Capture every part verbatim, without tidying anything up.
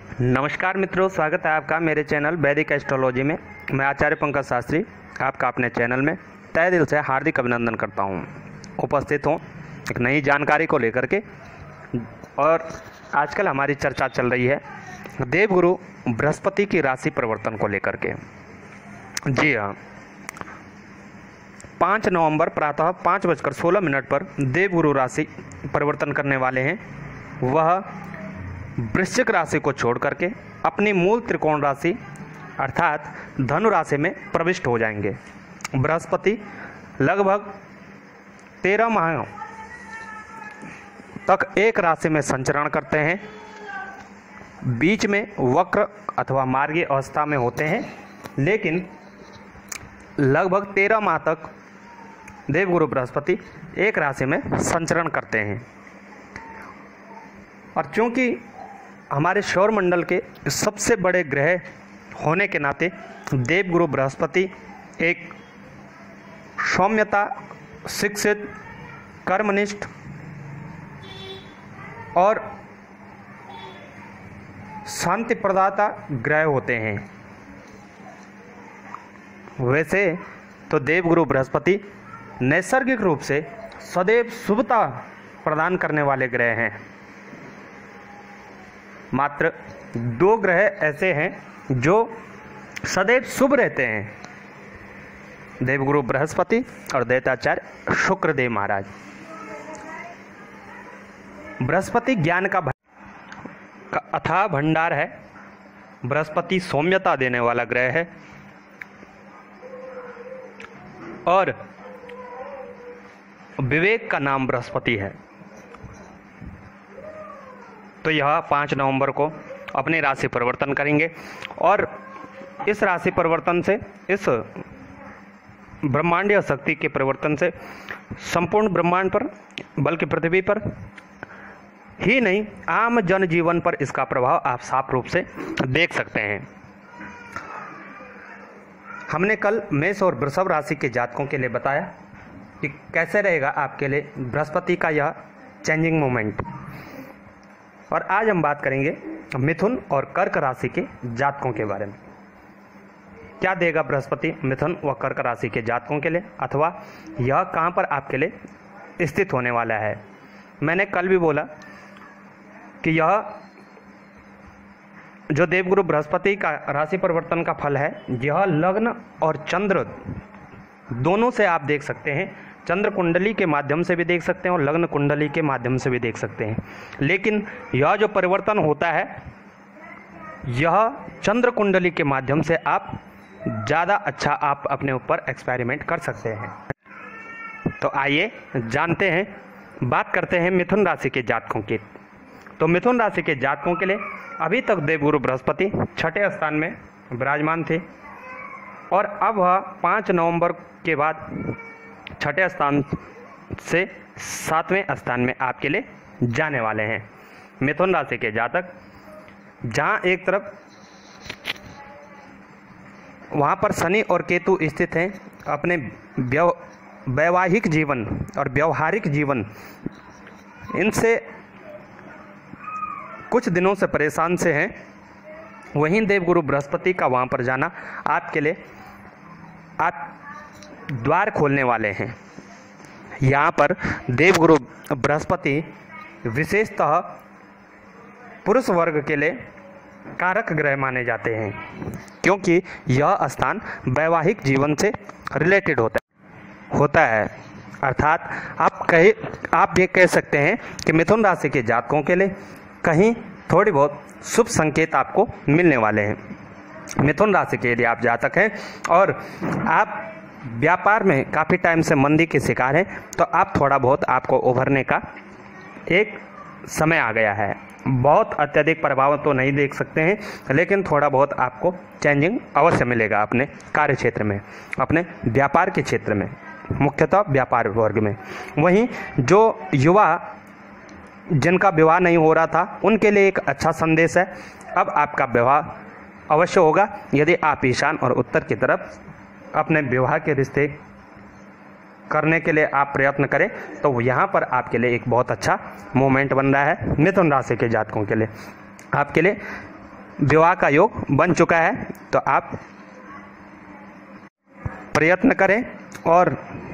नमस्कार मित्रों, स्वागत है आपका मेरे चैनल वैदिक एस्ट्रोलॉजी में। मैं आचार्य पंकज शास्त्री आपका अपने चैनल में तहे दिल से हार्दिक अभिनंदन करता हूं। उपस्थित हूं एक नई जानकारी को लेकर के, और आजकल हमारी चर्चा चल रही है देवगुरु बृहस्पति की राशि परिवर्तन को लेकर के। जी हाँ, पाँच नवंबर प्रातः पाँच बजकर सोलह मिनट पर देवगुरु राशि परिवर्तन करने वाले हैं। वह वृश्चिक राशि को छोड़ करके अपनी मूल त्रिकोण राशि अर्थात धनु राशि में प्रविष्ट हो जाएंगे। बृहस्पति लगभग तेरह माह तक एक राशि में संचरण करते हैं, बीच में वक्र अथवा मार्गीय अवस्था में होते हैं, लेकिन लगभग तेरह माह तक देवगुरु बृहस्पति एक राशि में संचरण करते हैं। और चूंकि हमारे सौरमंडल के सबसे बड़े ग्रह होने के नाते देवगुरु बृहस्पति एक सौम्यता, शिक्षित, कर्मनिष्ठ और शांति प्रदाता ग्रह होते हैं। वैसे तो देवगुरु बृहस्पति नैसर्गिक रूप से सदैव शुभता प्रदान करने वाले ग्रह हैं। मात्र दो ग्रह ऐसे हैं जो सदैव शुभ रहते हैं, देवगुरु बृहस्पति और दैत्याचार्य शुक्रदेव महाराज। बृहस्पति ज्ञान का अथाह भंडार है। बृहस्पति सौम्यता देने वाला ग्रह है और विवेक का नाम बृहस्पति है। तो यह पाँच नवंबर को अपनी राशि परिवर्तन करेंगे और इस राशि परिवर्तन से, इस ब्रह्मांडीय शक्ति के परिवर्तन से संपूर्ण ब्रह्मांड पर, बल्कि पृथ्वी पर ही नहीं, आम जनजीवन पर इसका प्रभाव आप साफ रूप से देख सकते हैं। हमने कल मेष और वृषभ राशि के जातकों के लिए बताया कि कैसे रहेगा आपके लिए बृहस्पति का यह चेंजिंग मोमेंट, और आज हम बात करेंगे मिथुन और कर्क राशि के जातकों के बारे में। क्या देगा बृहस्पति मिथुन व कर्क राशि के जातकों के लिए, अथवा यह कहां पर आपके लिए स्थित होने वाला है। मैंने कल भी बोला कि यह जो देवगुरु बृहस्पति का राशि परिवर्तन का फल है, यह लग्न और चंद्र दोनों से आप देख सकते हैं। चंद्र कुंडली के माध्यम से भी देख सकते हैं और लग्न कुंडली के माध्यम से भी देख सकते हैं। लेकिन यह जो परिवर्तन होता है, यह चंद्र कुंडली के माध्यम से आप ज़्यादा अच्छा आप अपने ऊपर एक्सपेरिमेंट कर सकते हैं। तो आइए जानते हैं, बात करते हैं मिथुन राशि के जातकों की। तो मिथुन राशि के जातकों के लिए अभी तक देवगुरु बृहस्पति छठे स्थान में विराजमान थे, और अब वह पाँच नवंबर के बाद छठे स्थान से सातवें स्थान में आपके लिए जाने वाले हैं। मिथुन राशि के जातक जहां एक तरफ वहां पर शनि और केतु स्थित हैं, अपने वैवाहिक जीवन और व्यवहारिक जीवन इनसे कुछ दिनों से परेशान से हैं, वहीं देवगुरु बृहस्पति का वहां पर जाना आपके लिए आप द्वार खोलने वाले हैं। यहाँ पर देवगुरु बृहस्पति विशेषतः पुरुष वर्ग के लिए कारक ग्रह माने जाते हैं, क्योंकि यह स्थान वैवाहिक जीवन से रिलेटेड होता है होता है अर्थात आप कहे आप ये कह सकते हैं कि मिथुन राशि के जातकों के लिए कहीं थोड़ी बहुत शुभ संकेत आपको मिलने वाले हैं। मिथुन राशि के यदि आप जातक हैं और आप व्यापार में काफ़ी टाइम से मंदी के शिकार हैं, तो आप थोड़ा बहुत आपको उभरने का एक समय आ गया है। बहुत अत्यधिक प्रभाव तो नहीं देख सकते हैं, लेकिन थोड़ा बहुत आपको चेंजिंग अवश्य मिलेगा अपने कार्य क्षेत्र में, अपने व्यापार के क्षेत्र में, मुख्यतः व्यापार वर्ग में। वहीं जो युवा जिनका विवाह नहीं हो रहा था, उनके लिए एक अच्छा संदेश है। अब आपका विवाह अवश्य होगा यदि आप ईशान और उत्तर की तरफ अपने विवाह के रिश्ते करने के लिए आप प्रयत्न करें, तो यहाँ पर आपके लिए एक बहुत अच्छा मोमेंट बन रहा है मिथुन राशि के जातकों के लिए। आपके लिए विवाह का योग बन चुका है, तो आप प्रयत्न करें और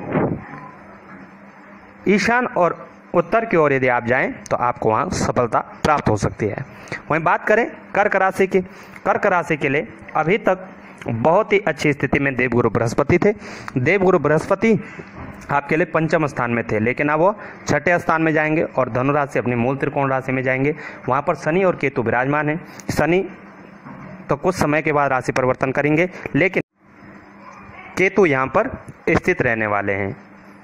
ईशान और उत्तर की ओर यदि आप जाएं तो आपको वहां सफलता प्राप्त हो सकती है। वहीं बात करें कर्क राशि की, कर्क राशि के लिए अभी तक बहुत ही अच्छी स्थिति में देवगुरु बृहस्पति थे। देवगुरु बृहस्पति आपके लिए पंचम स्थान में थे, लेकिन अब वो छठे स्थान में जाएंगे और धनु राशि अपनी मूल त्रिकोण राशि में जाएंगे। वहां पर शनि और केतु विराजमान है। शनि तो कुछ समय के बाद राशि परिवर्तन करेंगे, लेकिन केतु यहाँ पर स्थित रहने वाले हैं।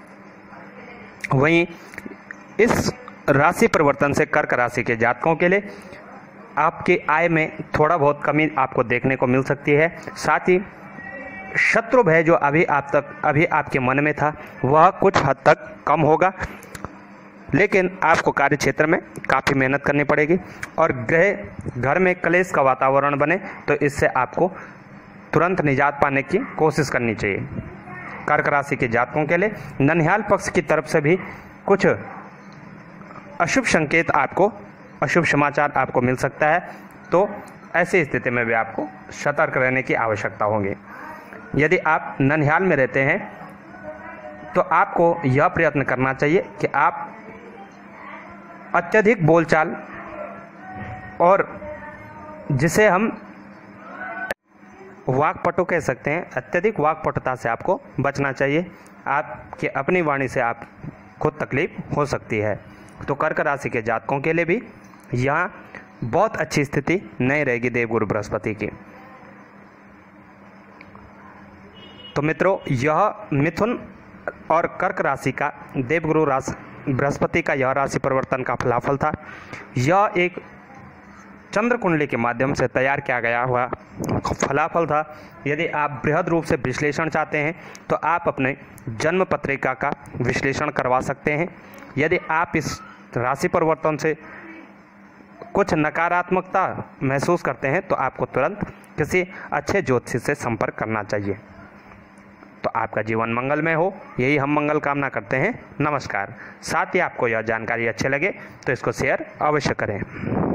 वहीं इस राशि परिवर्तन से कर्क राशि के जातकों के लिए आपके आय में थोड़ा बहुत कमी आपको देखने को मिल सकती है। साथ ही शत्रु भय जो अभी आप तक अभी आपके मन में था वह कुछ हद तक कम होगा, लेकिन आपको कार्य क्षेत्र में काफ़ी मेहनत करनी पड़ेगी और गृह घर में कलेश का वातावरण बने तो इससे आपको तुरंत निजात पाने की कोशिश करनी चाहिए। कर्क राशि के जातकों के लिए ननिहाल पक्ष की तरफ से भी कुछ अशुभ संकेत आपको अशुभ समाचार आपको मिल सकता है, तो ऐसी स्थिति में भी आपको सतर्क रहने की आवश्यकता होगी। यदि आप ननिहाल में रहते हैं तो आपको यह प्रयत्न करना चाहिए कि आप अत्यधिक बोलचाल और जिसे हम वाक्पटु कह सकते हैं, अत्यधिक वाक्पटुता से आपको बचना चाहिए। आपके अपनी वाणी से आप खुद तकलीफ हो सकती है। तो कर्क राशि के जातकों के लिए भी यहाँ बहुत अच्छी स्थिति नहीं रहेगी देवगुरु बृहस्पति की। तो मित्रों, यह मिथुन और कर्क राशि का देवगुरु राशि बृहस्पति का यह राशि परिवर्तन का फलाफल था। यह एक चंद्र कुंडली के माध्यम से तैयार किया गया हुआ फलाफल था। यदि आप बृहद रूप से विश्लेषण चाहते हैं तो आप अपने जन्म पत्रिका का विश्लेषण करवा सकते हैं। यदि आप इस राशि परिवर्तन से कुछ नकारात्मकता महसूस करते हैं तो आपको तुरंत किसी अच्छे ज्योतिषी से संपर्क करना चाहिए। तो आपका जीवन मंगलमय हो, यही हम मंगल कामना करते हैं। नमस्कार। साथ ही आपको यह जानकारी अच्छे लगे तो इसको शेयर अवश्य करें।